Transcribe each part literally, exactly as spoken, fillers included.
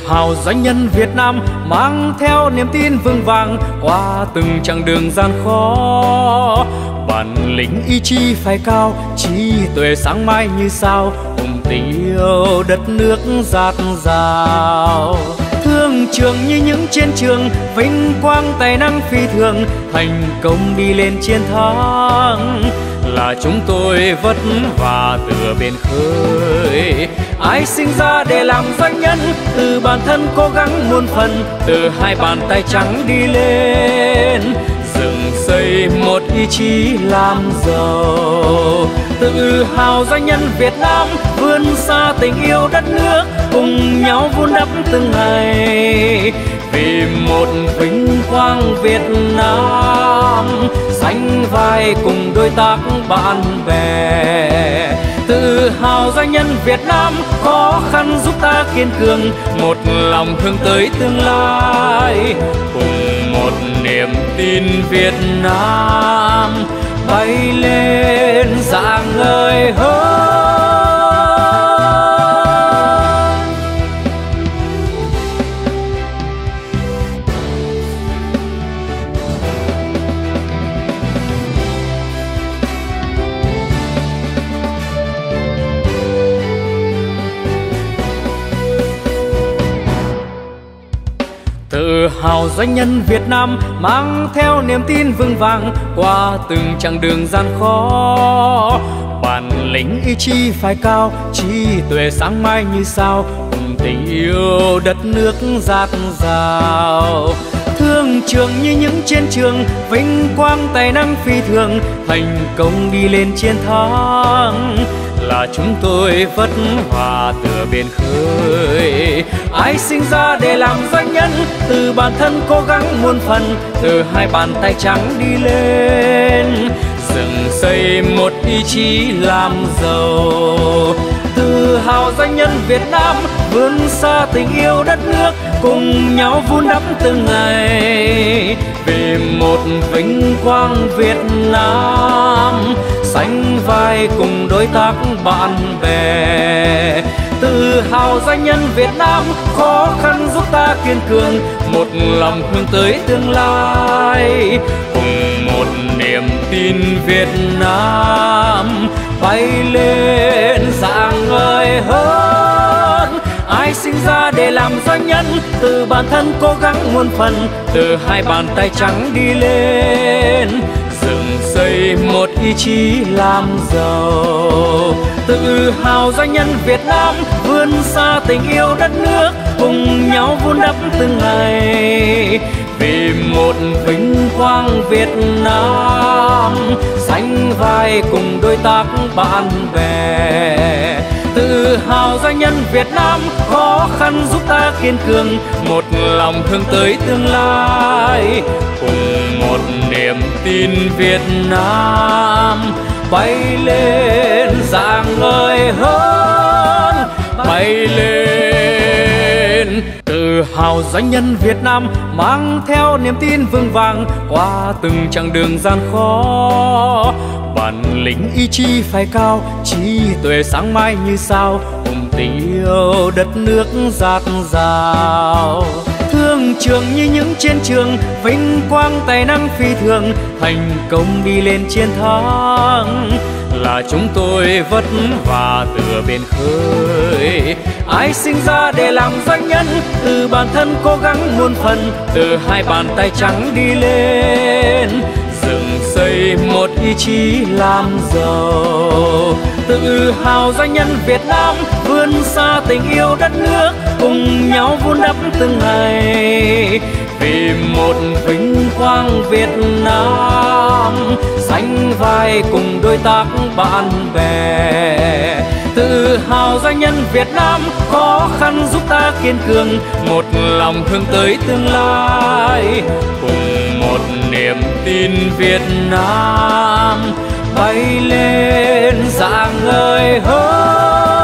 hào doanh nhân Việt Nam mang theo niềm tin vững vàng qua từng chặng đường gian khó. Bản lĩnh ý chí phải cao, trí tuệ sáng mai như sao, cùng tình yêu đất nước dạt dào. Thương trường như những chiến trường, vinh quang tài năng phi thường, thành công đi lên chiến thắng. Là chúng tôi vất vả từ biển khơi, ai sinh ra để làm doanh nhân, từ bản thân cố gắng muôn phần, từ hai bàn tay trắng đi lên, dựng xây một ý chí làm giàu. Tự hào doanh nhân Việt Nam vươn xa tình yêu đất nước, cùng nhau vun đắp từng ngày vì một vinh quang Việt Nam, sánh vai cùng đối tác bạn bè. Tự hào doanh nhân Việt Nam, khó khăn giúp ta kiên cường, một lòng hướng tới tương lai, cùng một niềm tin Việt Nam bay lên rạng ngời hơn. Tự hào doanh nhân Việt Nam mang theo niềm tin vững vàng qua từng chặng đường gian khó. Bản lĩnh ý chí phải cao, trí tuệ sáng mai như sao, cùng tình yêu đất nước dạt dào. Thương trường như những chiến trường, vinh quang tài năng phi thường, thành công đi lên chiến thắng. Là chúng tôi vất vả từ biển khơi, ai sinh ra để làm doanh nhân, từ bản thân cố gắng muôn phần, từ hai bàn tay trắng đi lên, dựng xây một ý chí làm giàu. Tự hào doanh nhân Việt Nam vươn xa tình yêu đất nước, cùng nhau vun đắp từng ngày vì một vinh quang Việt Nam, sánh vai cùng đối tác bạn bè. Tự hào doanh nhân Việt Nam, khó khăn giúp ta kiên cường, một lòng hướng tới tương lai, cùng một niềm tin Việt Nam bay lên rạng ngời hơn. Ai sinh ra để làm doanh nhân, từ bản thân cố gắng muôn phần, từ hai bàn tay trắng đi lên, dựng xây một ý chí làm giàu. Tự hào doanh nhân Việt Nam vươn xa tình yêu đất nước, cùng nhau vun đắp từng ngày vì một vinh quang Việt Nam, sánh vai cùng đối tác bạn bè. Tự hào doanh nhân Việt Nam, khó khăn giúp ta kiên cường, một lòng hướng tới tương lai, cùng một niềm tin Việt Nam bay lên rạng ngời hơn, bay lên. Tự hào doanh nhân Việt Nam mang theo niềm tin vững vàng qua từng chặng đường gian khó. Bản lĩnh ý chí phải cao, trí tuệ sáng mai như sao, cùng tình yêu đất nước dạt dào. Thương trường như những chiến trường, vinh quang tài năng phi thường, thành công đi lên chiến thắng. Là chúng tôi vất vả từ biển khơi, ai sinh ra để làm doanh nhân, từ bản thân cố gắng muôn phần, từ hai bàn tay trắng đi lên, dựng xây một ý chí làm giàu. Tự hào doanh nhân Việt Nam vươn xa tình yêu đất nước, cùng nhau vun đắp từng ngày vì một vinh quang Việt Nam, sánh vai cùng đối tác bạn bè. Tự hào doanh nhân Việt Nam, khó khăn giúp ta kiên cường, một lòng hướng tới tương lai, cùng một niềm tin Việt Nam bay lên rạng ngời hơn.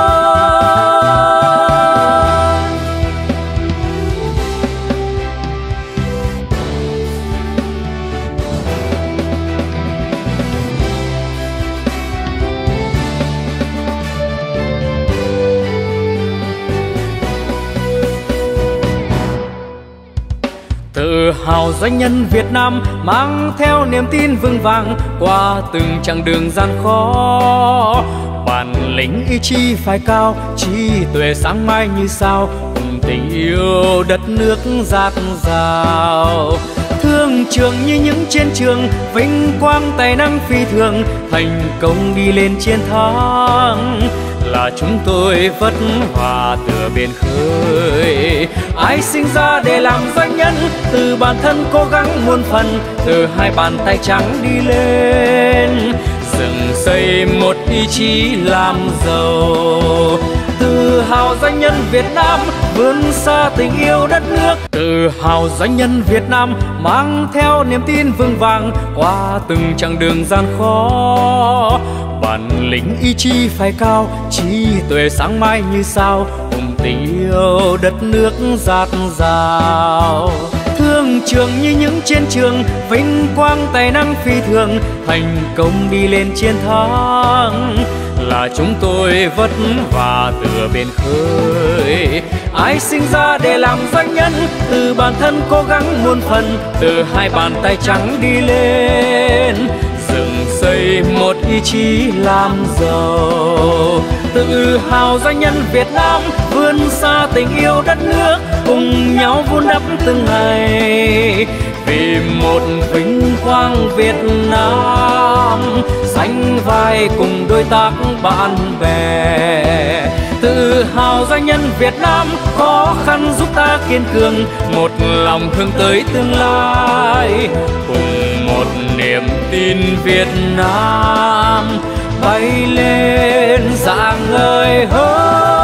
hào doanh nhân Việt Nam mang theo niềm tin vững vàng qua từng chặng đường gian khó. Bản lĩnh ý chí phái cao, trí tuệ sáng mai như sao, cùng tình yêu đất nước dạt dào. Thương trường như những chiến trường, vinh quang tài năng phi thường, thành công đi lên chiến thắng. Là chúng tôi vất vả từ biển khơi. Ai sinh ra để làm doanh nhân, từ bản thân cố gắng muôn phần, từ hai bàn tay trắng đi lên, dựng xây một ý chí làm giàu. Tự hào doanh nhân Việt Nam vươn xa tình yêu đất nước. Tự hào doanh nhân Việt Nam mang theo niềm tin vững vàng qua từng chặng đường gian khó. Bản lĩnh ý chí phái cao, trí tuệ sáng mai như sao, cùng tình yêu đất nước dạt dào. Thương trường như những chiến trường, vinh quang tài năng phi thường, thành công đi lên chiến thắng. Là chúng tôi vất vả từ biển khơi. Ai sinh ra để làm doanh nhân, từ bản thân cố gắng muôn phần, từ hai bàn tay trắng đi lên, dựng xây một ý chí làm giàu. Tự hào doanh nhân Việt Nam vươn xa tình yêu đất nước, cùng nhau vun đắp từng ngày vì một vinh quang Việt Nam, sánh vai cùng đối tác bạn bè. Tự hào doanh nhân Việt Nam, khó khăn giúp ta kiên cường, một lòng hướng tới tương lai, cùng một niềm tin Việt Nam bay lên rạng ngời hơn.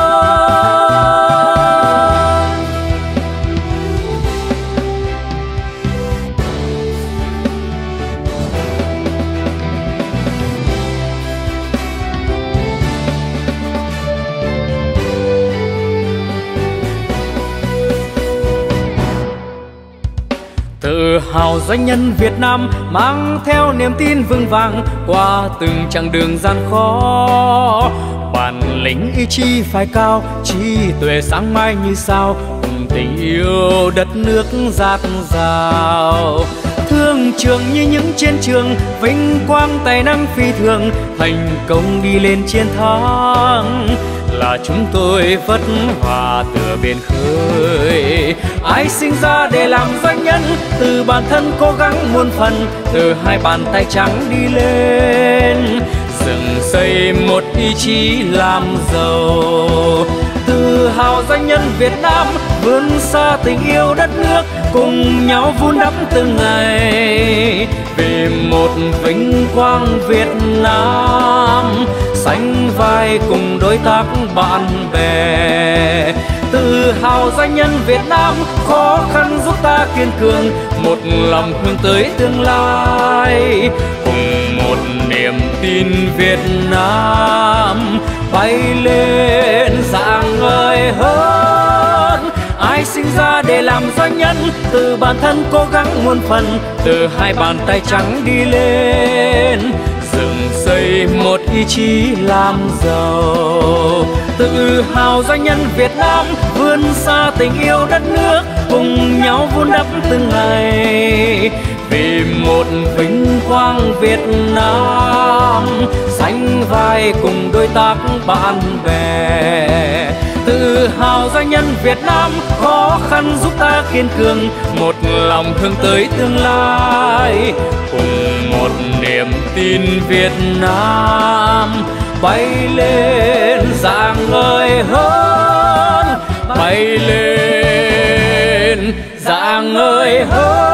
Tự hào doanh nhân Việt Nam mang theo niềm tin vững vàng qua từng chặng đường gian khó. Bản lĩnh ý chí phái cao, trí tuệ sáng mai như sao, cùng tình yêu đất nước dạt dào. Thương trường như những chiến trường, vinh quang tài năng phi thường, thành công đi lên chiến thắng. Là chúng tôi vất vả từ biển khơi. Ai sinh ra để làm doanh nhân, từ bản thân cố gắng muôn phần, từ hai bàn tay trắng đi lên, dựng xây một ý chí làm giàu. Tự hào doanh nhân Việt Nam vươn xa tình yêu đất nước, cùng nhau vun đắp từng ngày vì một vinh quang Việt Nam, sánh vai cùng đối tác bạn bè. Tự hào doanh nhân Việt Nam, khó khăn giúp ta kiên cường, một lòng hướng tới tương lai, cùng một niềm tin Việt Nam bay lên rạng ngời hơn. Ai sinh ra để làm doanh nhân, từ bản thân cố gắng muôn phần, từ hai bàn tay trắng đi lên, dựng xây một ý chí làm giàu. Tự hào doanh nhân Việt Nam vươn xa tình yêu đất nước, cùng nhau vun đắp từng ngày vì một vinh quang Việt Nam, sánh vai cùng đối tác bạn bè. Tự hào doanh nhân Việt Nam, khó khăn giúp ta kiên cường, một lòng hướng tới tương lai, cùng một niềm tin Việt Nam bay lên rạng ngời hơn, bay lên rạng ngời hơn.